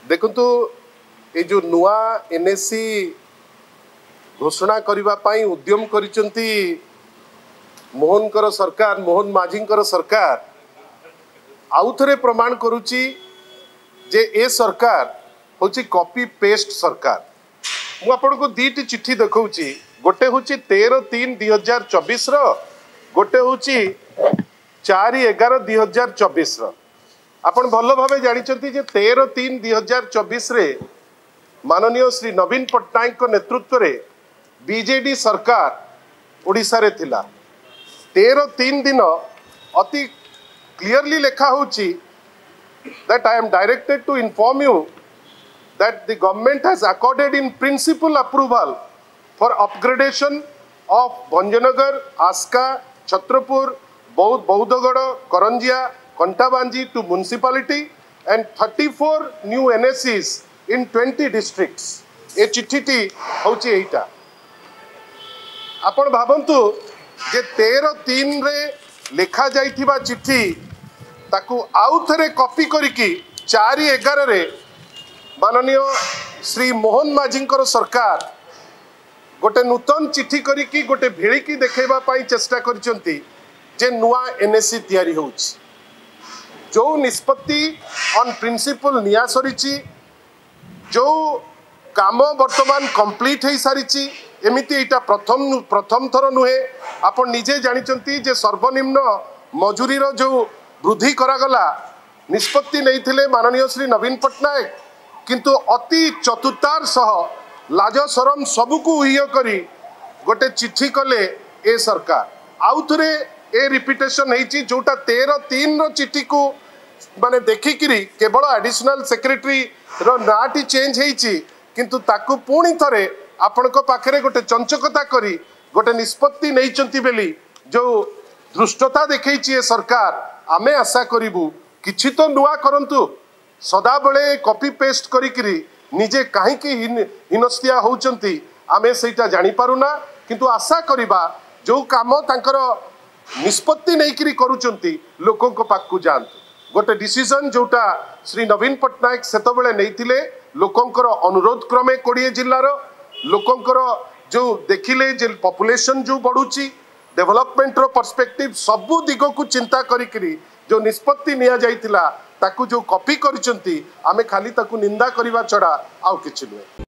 देखु ये जो नुआ एनएससी घोषणा करने उद्यम करिसंती मोहनकर सरकार मोहन माझींकर सरकार आउ थे प्रमाण करुच्ची जे ए सरकार हूँ कॉपी पेस्ट सरकार। मु आपन को दीटी चिट्ठी देखौची गोटे हूँ 13/3/2024 गोटे हूँ 4/11/2024 आपन भल भाव जानी 13/3/2024 रे माननीय श्री नवीन पट्टनायक नेतृत्व रे बीजेडी सरकार ओडिशा रे थिला। 13/3 दिन अति क्लियरली लिखा होची that I am directed to inform you that the government has accorded in principle approval for upgradation of Bhanjanagar, Aska, Chhatrapur, Baudhagada, Karanjia, Kontabanji to municipality and 34 new NSCs in 20 districts. ए चिट्ठी होची एटा आपण भाबंतु जे 13/3 रे लिखा जाइथिबा चिट्ठी ताकू आउ थे copy करिकी 4/11 रे माननीय श्री मोहन माझींकर सरकार गोटे नूतन चिट्ठी करिकी गोटे भेड़िकी देखैबा पाई चेष्टा करिसंती जे नुआ एनएससी तैयारी होउची जो निष्पत्ति ऑन प्रिंसिपल निया सरीची जो काम वर्तमान कंप्लीट हो सारी एमती एटा प्रथम थर नुहे आपण निजे जानिचंती जे सर्वनिम्न मजूरी रो जो वृद्धि करागला निष्पत्ति नहीं थिले माननीय श्री नवीन पट्टनायक किंतु अति चतुरतार सह लाज शरम सबको उह्य करी गोटे चिट्ठी कले ए सरकार आउ थे ए रिपिटेशन होती जोटा 13/3 रो चिट्ठी को माने देखिकी केवल एडिशनल सेक्रेटरी रो नाटी चेंज होती किंतु ताकू पुणी थरे आपण पाखरे गोटे चंचकता करी गोटे निष्पत्ति नहीं बेली जो धृष्टता देखी ए सरकार आमे आशा करूँ किछि तो नुआ करंतु सदा बेले कॉपी पेस्ट करी निजे कहीं हीनस्तिया होउचंती आमे सेटा जानी पारुना किंतु आशा करिबा जो काम तांकर निष्पत्ति नहीं करुचंती लोकों को पाकू जांतु गोटे डिसीजन जोटा श्री नवीन पट्टनायक सेतबेले नैथिले लोकंकर अनुरोध क्रमे 20 जिल्लार लोकंकर जो देखिले जे पॉपुलेशन जो बढ़ुची डेवलपमेंट रो पर्सपेक्टिव सबु दिग को चिंता करी जो निष्पत्ति निया जाइतिला ताकू जो कॉपी करिसंती आमे खाली ताकू निंदा करिवा छड़ा आउ किछि नुहे।